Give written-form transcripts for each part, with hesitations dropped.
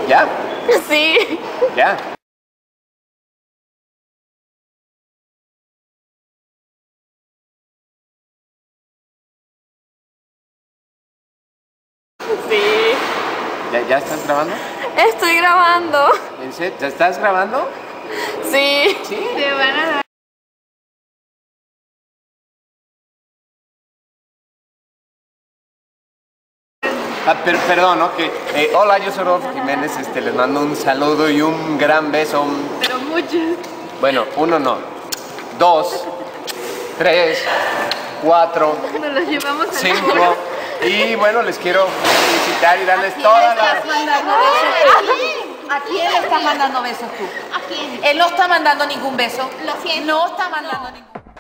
¿Ya? Sí. ¿Ya? Sí. ¿Ya estás grabando? Estoy grabando. ¿En serio? ¿Ya estás grabando? Sí. Sí. Te van a dar. Perdón, ¿no? Hola, yo soy Rodolfo Jiménez, les mando un saludo y un gran beso. Pero muchos. Bueno, 1 no, 2, 3, 4, Nos los llevamos al 5 foro. y bueno, les quiero felicitar y darles toda la... ¿A quién le estás mandando besos tú? ¿A quién? Él no está mandando ningún beso. Lo siento. No está mandando ningún beso.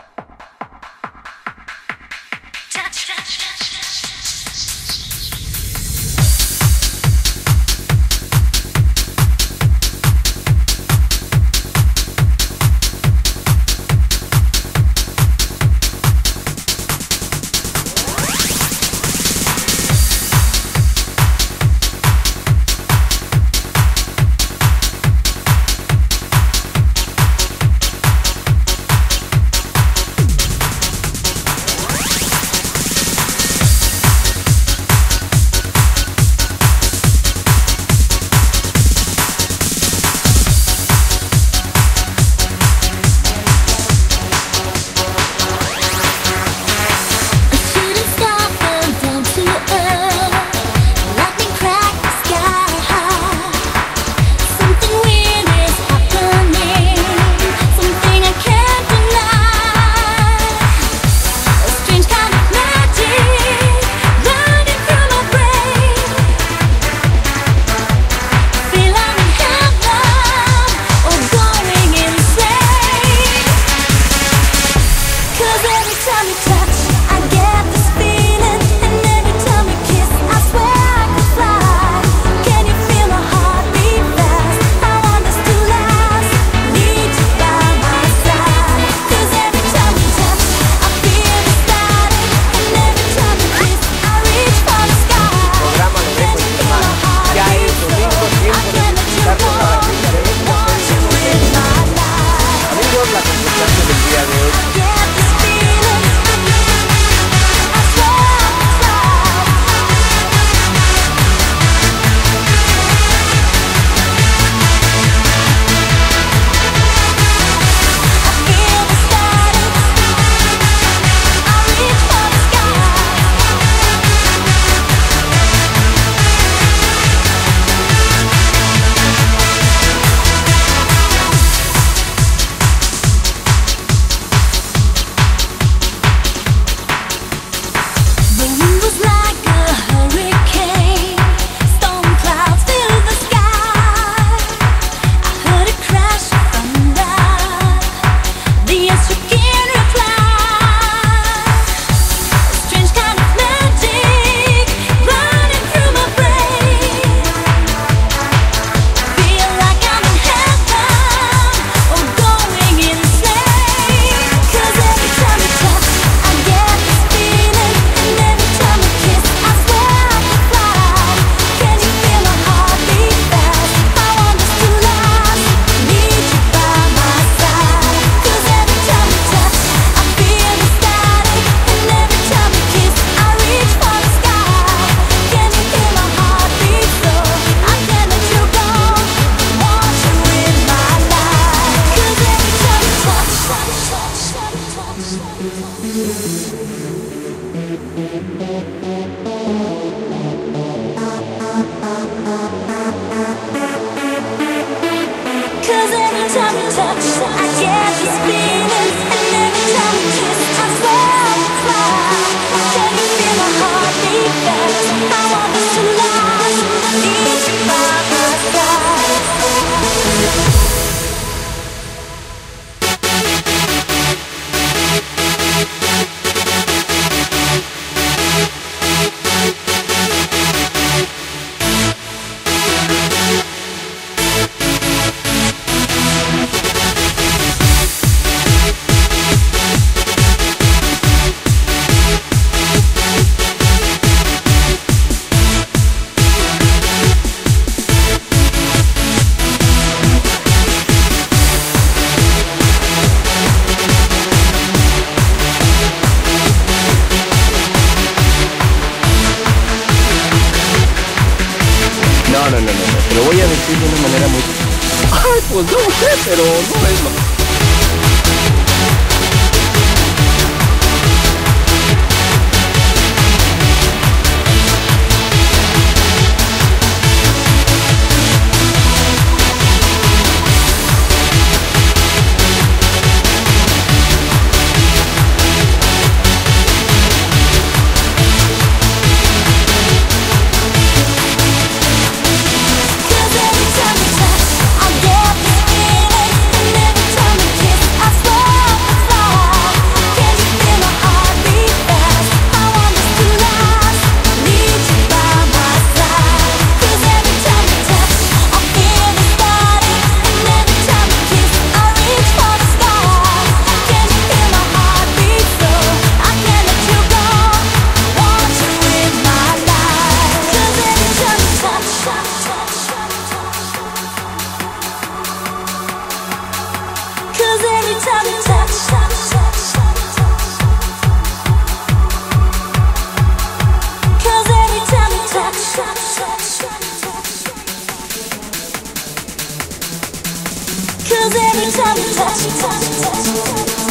Te lo voy a decir de una manera muy... Ay, pues no sé, pero no es lo... Cause every time you touch,